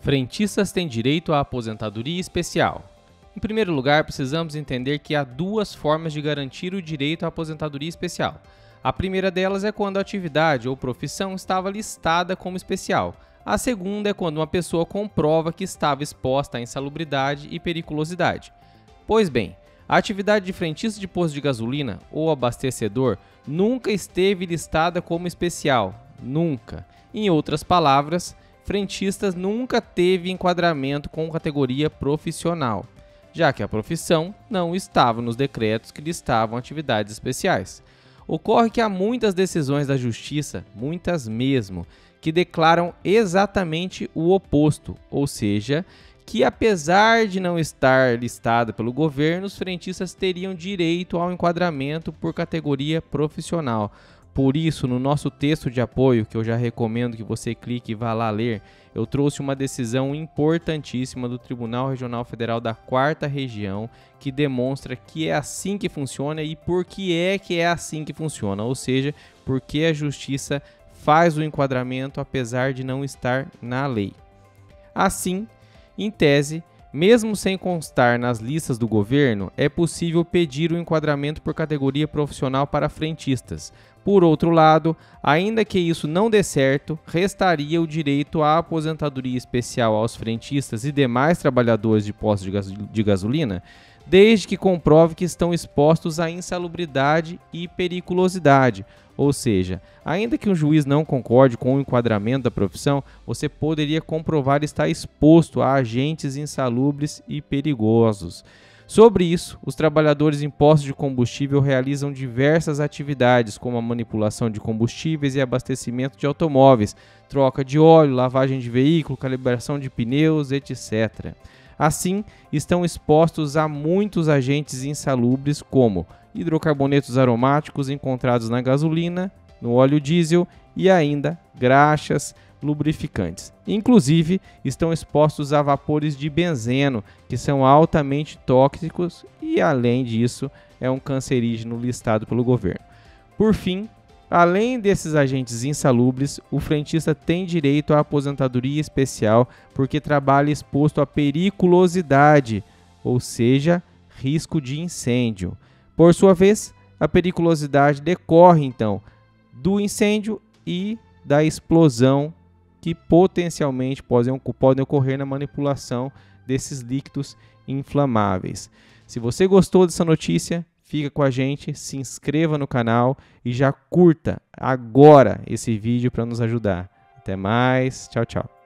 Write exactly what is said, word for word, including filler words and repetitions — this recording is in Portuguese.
Frentistas têm direito à aposentadoria especial. Em primeiro lugar, precisamos entender que há duas formas de garantir o direito à aposentadoria especial. A primeira delas é quando a atividade ou profissão estava listada como especial. A segunda é quando uma pessoa comprova que estava exposta à insalubridade e periculosidade. Pois bem, a atividade de frentista de posto de gasolina ou abastecedor nunca esteve listada como especial. Nunca. Em outras palavras, frentistas nunca teve enquadramento com categoria profissional, já que a profissão não estava nos decretos que listavam atividades especiais. Ocorre que há muitas decisões da Justiça, muitas mesmo, que declaram exatamente o oposto, ou seja, que apesar de não estar listada pelo governo, os frentistas teriam direito ao enquadramento por categoria profissional. Por isso, no nosso texto de apoio, que eu já recomendo que você clique e vá lá ler, eu trouxe uma decisão importantíssima do Tribunal Regional Federal da quarta Região, que demonstra que é assim que funciona e por que é que é assim que funciona, ou seja, porque a Justiça faz o enquadramento apesar de não estar na lei. Assim, em tese, mesmo sem constar nas listas do governo, é possível pedir o enquadramento por categoria profissional para frentistas. Por outro lado, ainda que isso não dê certo, restaria o direito à aposentadoria especial aos frentistas e demais trabalhadores de postos de gasolina, desde que comprove que estão expostos à insalubridade e periculosidade. Ou seja, ainda que um juiz não concorde com o enquadramento da profissão, você poderia comprovar estar exposto a agentes insalubres e perigosos. Sobre isso, os trabalhadores em postos de combustível realizam diversas atividades, como a manipulação de combustíveis e abastecimento de automóveis, troca de óleo, lavagem de veículo, calibração de pneus, etcétera. Assim, estão expostos a muitos agentes insalubres, como hidrocarbonetos aromáticos encontrados na gasolina, no óleo diesel e ainda graxas, lubrificantes. Inclusive, estão expostos a vapores de benzeno, que são altamente tóxicos e, além disso, é um cancerígeno listado pelo governo. Por fim, além desses agentes insalubres, o frentista tem direito à aposentadoria especial porque trabalha exposto à periculosidade, ou seja, risco de incêndio. Por sua vez, a periculosidade decorre, então, do incêndio e da explosão que potencialmente podem, podem ocorrer na manipulação desses líquidos inflamáveis. Se você gostou dessa notícia, fica com a gente, se inscreva no canal e já curta agora esse vídeo para nos ajudar. Até mais, tchau, tchau.